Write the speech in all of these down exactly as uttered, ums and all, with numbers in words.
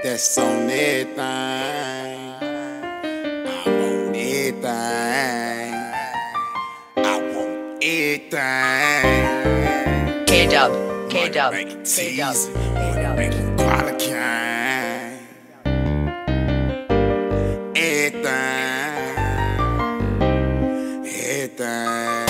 That's on everything. I want everything. I want everything. K-Dub, K-Dub, Make it K-Dub, teasy. K-Dub. Make it quality. Everything. Everything.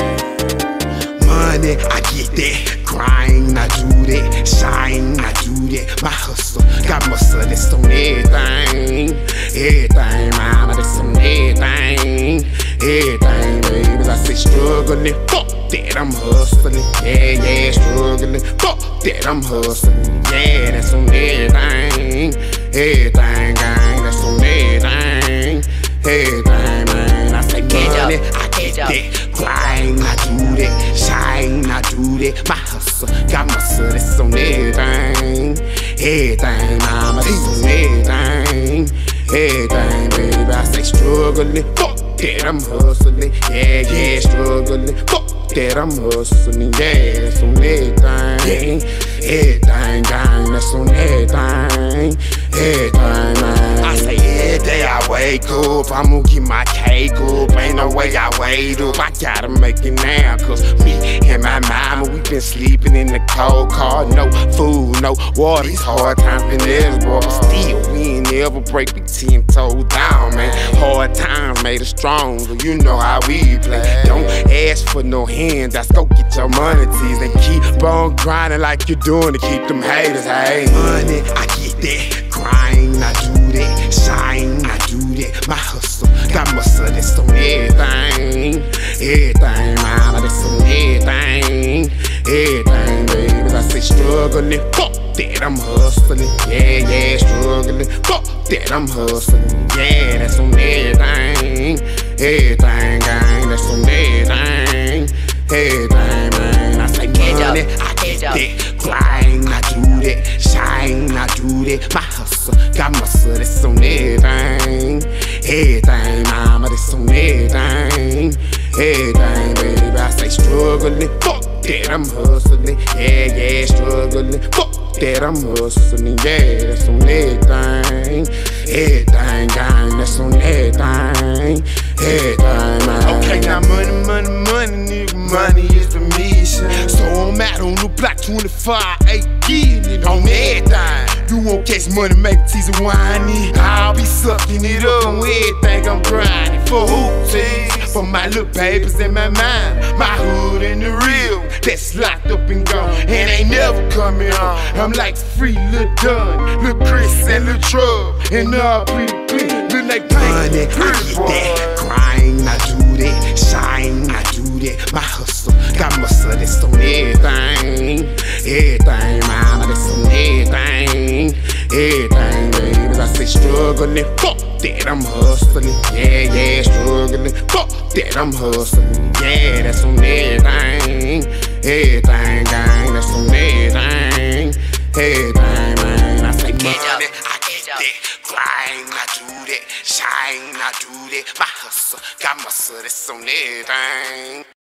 Money, I get that. Grind, I do that. Shine, I do that. My hustle got muscle, that's on everything. Everything, mama, that's on everything. Everything, baby, I say struggling. Fuck that, I'm hustling. Yeah, yeah, struggling. Fuck that, I'm hustling. Yeah, that's on everything. Everything, gang, that's on everything. Everything, man, I say money, I get that. Grind, I do that. Shine, I do that. My hustle got muscle, that's on everything. Everything, mama, that's on everything. Everything, baby, I say struggling. Fuck that, I'm hustling. Yeah, yeah, struggling. Fuck that, I'm hustling. Yeah, that's on everything. Everything, gang, that's on everything. Everything, man. I say every day I wake up, I'ma get my cake up. Ain't no way I wait up, I gotta make it now. Cause me and my mama, we been sleeping in the cold car. No food, no water, these hard times been everywhere. But still, we ain't never break the ten toes down, man. Hard times made us stronger, you know how we play. Don't ask for no handouts, go get your money, tease. And keep on grinding like you're doing to keep them haters, hey. Money, I get that. Grind, I do that. Shine, I do that. My hustle got muscle, that's on everything. Everything, mama, that's on everything. Everything, baby, I say struggling. Fuck that, I'm hustling. Yeah, yeah, struggling. Fuck that, I'm hustling. Yeah, that's on everything. Everything, gang, that's on everything. Everything, man, I say money, I get that. Grind, I do that. Shine, I do that. My hustle got muscle, that's on everything. Everything, mama, that's on everything. Everything, baby, I say struggling. Fuck that, I'm hustling. Yeah, yeah, struggling. Fuck that, I'm hustling. Yeah, that's on everything. Everything, gang, that's on everything. Everything, man. Okay, now money, money, money, nigga, money is the mission. So I'm out on the block twenty-five, eight getting on everything. You won't catch money, make tease and whining. I'll be sucking it up on everything I'm grinding. For who, tease? For my little papers in my mind. My hood and the real, that's locked up and gone, and ain't never coming on. I'm like free Lil Dunn, Lil Chris and Lil Trub, and all pretty clean, look like money, I get that. Grind, I do that. Shine, I do that. My hustle got muscle, that's on everything. Everything, mama, that's on everything. Everything, baby, I say struggling. Fuck that, I'm hustling. Yeah, yeah, struggling. Fuck that, I'm hustling. Yeah, that's on everything. Everything, gang, that's on everything. Everything, man, I say money, I get that. Grind, I do that. Shine, I do that. My hustle got muscle, that's on everything.